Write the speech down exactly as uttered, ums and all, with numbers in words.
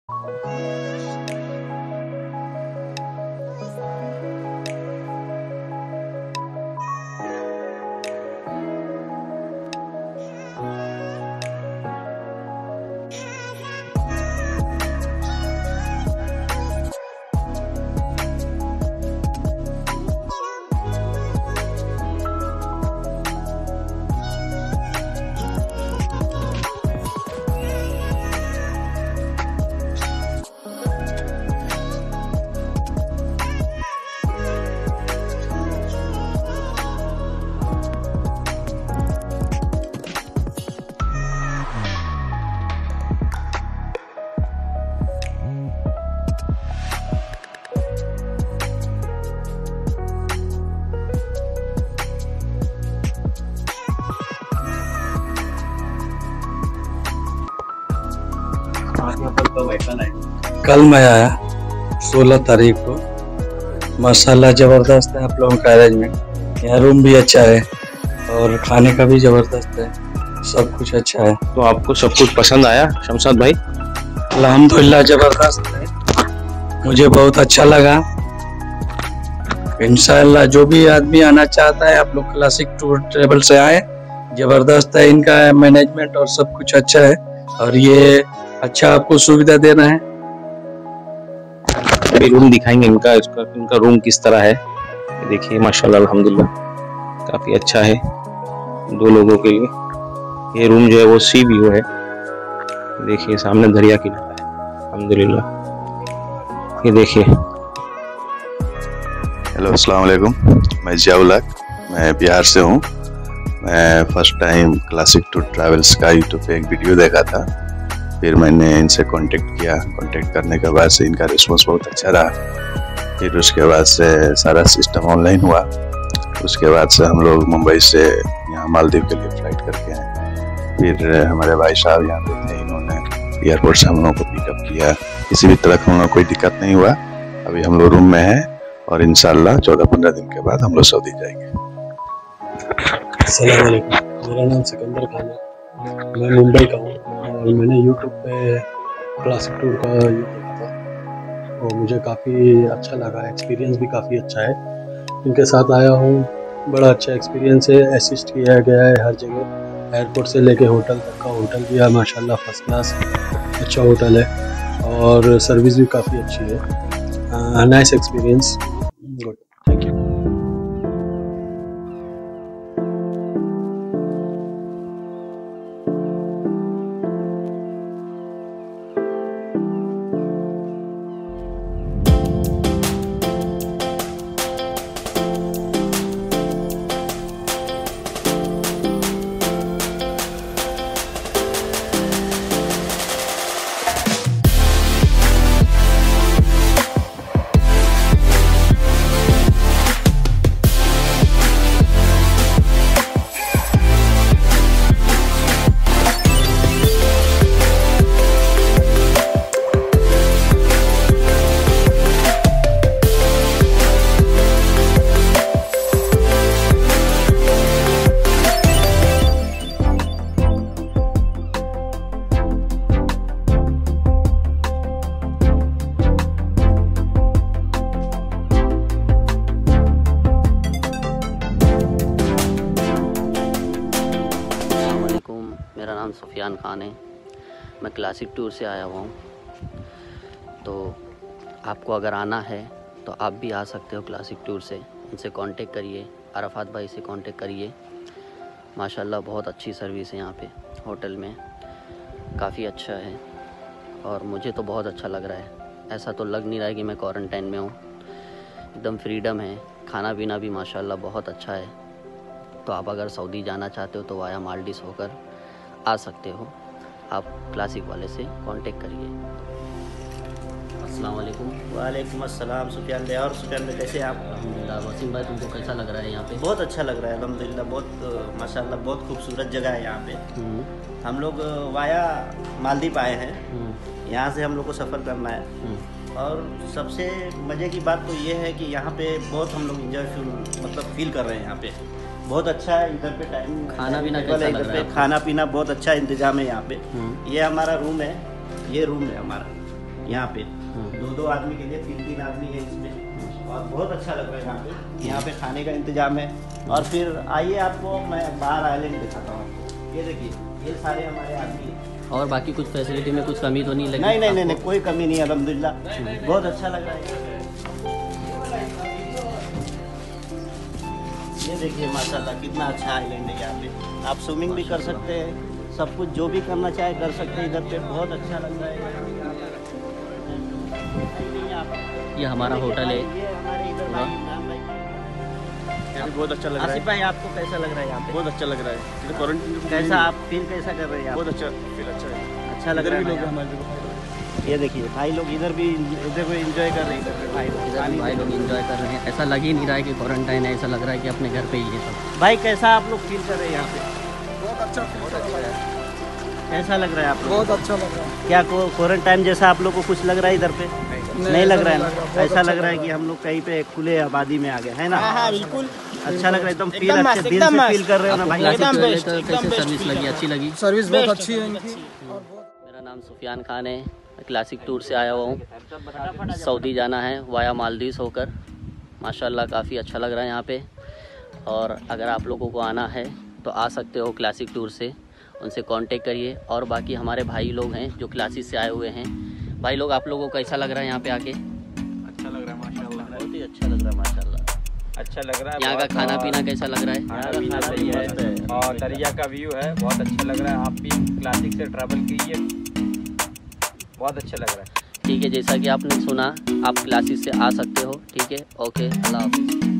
कल मैं आया सोलह तारीख को। माशाल्लाह ज़बरदस्त है आप लोगों का अरेंजमेंट। यहाँ रूम भी अच्छा है और खाने का भी ज़बरदस्त है, सब कुछ अच्छा है। तो आपको सब कुछ पसंद आया शमशाद भाई? अल्हम्दुलिल्लाह ज़बरदस्त है, मुझे बहुत अच्छा लगा। इंशाअल्लाह जो भी आदमी आना चाहता है आप लोग क्लासिक टूर ट्रेवल से आए। ज़बरदस्त है इनका मैनेजमेंट और सब कुछ अच्छा है और ये अच्छा आपको सुविधा दे रहे हैं। अभी रूम दिखाएंगे इनका, इसका इनका रूम किस तरह है। देखिए माशाल्लाह अल्हम्दुलिल्लाह काफ़ी अच्छा है दो लोगों के लिए। ये रूम जो है वो सी व्यू है, देखिए सामने दरिया किनारा है अल्हम्दुलिल्लाह। ये देखिए। हेलो अस्सलाम वालेकुम, मैं जियाउल हक, मैं बिहार से हूँ। मैं first time classic tour travels का यूट्यूब पे एक वीडियो देखा था, फिर मैंने इनसे कांटेक्ट किया। कांटेक्ट करने के बाद से इनका रिस्पांस बहुत अच्छा रहा। फिर उसके बाद से सारा सिस्टम ऑनलाइन हुआ। उसके बाद से हम लोग मुंबई से यहाँ मालदीव के लिए फ़्लाइट करके आए। फिर हमारे भाई साहब यहाँ पे थे, इन्होंने एयरपोर्ट से हम लोगों को पिकअप किया। किसी भी तरह का हम लोग कोई दिक्कत नहीं हुआ। अभी हम लोग रूम में हैं और इंशाल्लाह चौदह पंद्रह दिन के बाद हम लोग सऊदी जाएंगे। अस्सलाम वालेकुम, मेरा नाम सिकंदर खान है, मैं मुंबई का हूँ और मैंने यूट्यूब पे क्लासिक टूर का यूट्यूब था और मुझे काफ़ी अच्छा लगा। एक्सपीरियंस भी काफ़ी अच्छा है, इनके साथ आया हूँ, बड़ा अच्छा एक्सपीरियंस है। असिस्ट किया गया है हर जगह, एयरपोर्ट से लेके होटल तक का होटल भी है माशाल्लाह फर्स्ट क्लास, अच्छा होटल है और सर्विस भी काफ़ी अच्छी है। Nice experience, good, thank you. मेरा नाम सुफियान खान है, मैं क्लासिक टूर से आया हुआ हूँ। तो आपको अगर आना है तो आप भी आ सकते हो क्लासिक टूर से। इनसे कांटेक्ट करिए, अरफात भाई से कांटेक्ट करिए। माशाल्लाह बहुत अच्छी सर्विस है यहाँ पे, होटल में काफ़ी अच्छा है और मुझे तो बहुत अच्छा लग रहा है। ऐसा तो लग नहीं रहा है कि मैं क्वारंटाइन में हूँ, एकदम फ्रीडम है। खाना पीना भी माशाल्लाह बहुत अच्छा है। तो आप अगर सऊदी जाना चाहते हो तो वाया मालदीव होकर आ सकते हो। आप क्लासिक वाले से कांटेक्ट करिए। अस्सलाम वालेकुम। वालेकुम अस्सलाम। सुफियान भाई, और सुफियान भाई कैसे हैं आप? अल्हम्दुलिल्लाह। वसीम भाई तुमको कैसा लग रहा है यहाँ पे? बहुत अच्छा लग रहा है अल्हम्दुलिल्लाह, बहुत माशाल्लाह बहुत खूबसूरत जगह है यहाँ पे। हम लोग वाया मालदीव आए हैं, यहाँ से हम लोग को सफ़र करना है और सबसे मज़े की बात तो ये है कि यहाँ पे बहुत हम लोग इंजॉय फील मतलब फील कर रहे हैं। यहाँ पे बहुत अच्छा है। इधर पे टाइम खाना पीना कैसा लग रहा है? खाना पीना बहुत अच्छा इंतजाम है यहाँ पे। ये हमारा रूम है, ये रूम है हमारा, यहाँ पे दो दो आदमी के लिए, तीन तीन आदमी है इसमें, और बहुत अच्छा लग रहा है यहाँ पे। यहाँ पे खाने का इंतजाम है। और फिर आइए आपको मैं बाहर आइलैंड दिखाता हूँ आपको। ये देखिए, ये सारे हमारे आदमी हैं। और बाकी कुछ फैसिलिटी में कुछ कमी तो नहीं लगी? नहीं नहीं नहीं, नहीं कोई कमी नहीं, अल्हम्दुलिल्लाह बहुत अच्छा लग रहा है। ये देखिए माशाल्लाह कितना अच्छा आइलैंड है। यहाँ पे आप स्विमिंग भी कर सकते हैं, सब कुछ जो भी करना चाहे कर सकते हैं इधर पे। बहुत अच्छा लग रहा है। ये हमारा होटल है। ये हमारे इधर भाई इमरान भाई, बहुत अच्छा लग रहा है। आसिफ भाई आपको कैसा लग रहा है यहाँ पे? बहुत अच्छा लग रहा है। क्वारंटीन कैसा आप फील कैसा कर रहे हैं? बहुत अच्छा फील अच्छा है। अच्छा लग रहा है ना? ये देखिए भाई लोग इधर भी इधर भी एंजॉय कर रहे हैं। इधर पे भाई लोग इधर भी भाई लोग एंजॉय कर रहे हैं। ऐसा लग ही नहीं रहा है कि क्वारंटाइन है, ऐसा लग रहा है कि अपने घर पे ही है सब। भाई कैसा आप लोग फील कर रहे हैं यहाँ पे? बहुत अच्छा बहुत अच्छा लग रहा है। कैसा लग रहा है आप लोग? बहुत अच्छा लग रहा है। क्या क्वारंटाइन जैसा आप लोग को कुछ लग रहा है इधर पे? नहीं, नहीं लग रहा है ना? ऐसा लग रहा है कि हम लोग कहीं पे खुले आबादी में आ गए, है ना? हाँ बिल्कुल अच्छा लग रहा है, एकदम फील अच्छे दिल से फील कर रहे हो ना भाई? क्लासिक टूर है तो कैसे सर्विस लगी? अच्छी लगी? सर्विस बहुत अच्छी है इनकी। मेरा नाम सुफियान खान है, मैं क्लासिक टूर से आया हुआ हूँ। सऊदी जाना है वाया मालदीव होकर। माशाल्लाह काफ़ी अच्छा लग रहा है यहाँ पे। और अगर आप लोगों को आना है तो आ सकते हो क्लासिक टूर से, उनसे कांटेक्ट करिए। और बाकी हमारे भाई लोग हैं जो क्लासिस से आए हुए हैं। भाई लोग आप लोगों को कैसा लग रहा है यहाँ पे आके? अच्छा लग रहा है माशाल्लाह। बहुत ही अच्छा लग रहा है माशाल्लाह। अच्छा लग रहा है। यहाँ का खाना पीना कैसा लग रहा है? खाना पीना सही है और दरिया का व्यू है, बहुत अच्छा लग रहा है। आप भी क्लासिक से ट्रैवल कीजिए, बहुत अच्छा लग रहा है। ठीक है, जैसा कि आपने सुना, आप क्लासिस से आ सकते हो। ठीक है, ओके, अल्लाह हाफिज़।